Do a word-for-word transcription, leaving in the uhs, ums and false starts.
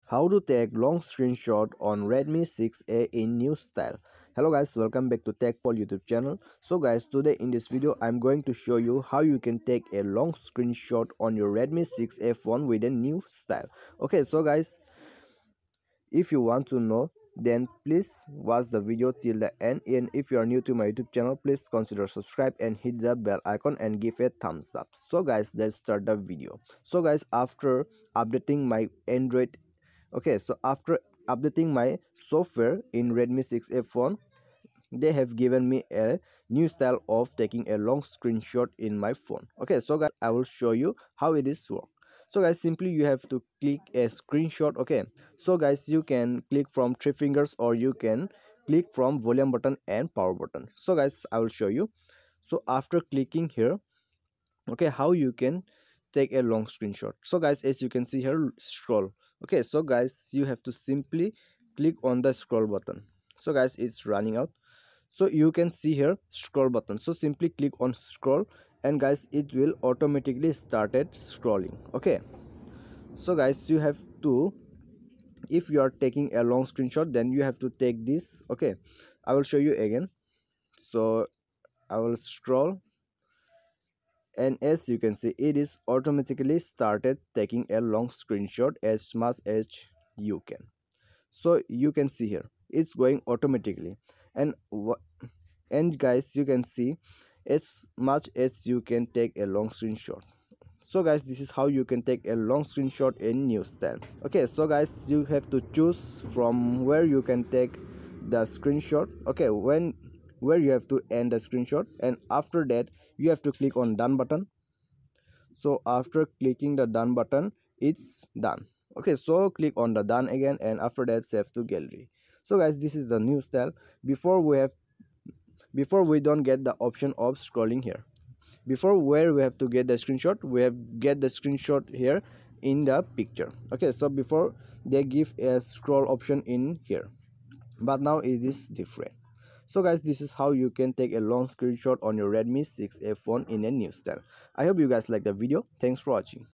How to take long screenshot on Redmi six A in new style. Hello guys, welcome back to TechPol YouTube channel. So guys, today in this video I'm going to show you how you can take a long screenshot on your Redmi six A phone with a new style. Okay, so guys, if you want to know, then please watch the video till the end, and if you are new to my YouTube channel, please consider subscribe and hit the bell icon and give a thumbs up. So guys, let's start the video. So guys, after updating my Android, okay, so after updating my software in Redmi six A phone, they have given me a new style of taking a long screenshot in my phone. Okay, so guys, I will show you how it is work. So guys, simply you have to click a screenshot. Okay, so guys, you can click from three fingers or you can click from volume button and power button. So guys, I will show you. So after clicking here, okay, how you can take a long screenshot. So guys, as you can see here, scroll. Okay, so guys, you have to simply click on the scroll button. So guys, it's running out. So you can see here scroll button, so simply click on scroll, and guys, it will automatically started scrolling. Okay, so guys, you have to, if you are taking a long screenshot, then you have to take this. Okay, I will show you again. So I will scroll, and as you can see, it is automatically started taking a long screenshot as much as you can. So you can see here it's going automatically, and and guys, you can see as much as you can take a long screenshot. So guys, this is how you can take a long screenshot in new style. Okay, so guys, you have to choose from where you can take the screenshot. Okay, when where you have to end the screenshot, and after that you have to click on done button. So after clicking the done button, it's done. Okay, so click on the done again, and after that save to gallery. So guys, this is the new style. Before we have before we don't get the option of scrolling here. Before, where we have to get the screenshot, we have get the screenshot here in the picture. Okay, so before they give a scroll option in here, but now it is different. So guys, this is how you can take a long screenshot on your Redmi six A phone in a new style. I hope you guys like the video. Thanks for watching.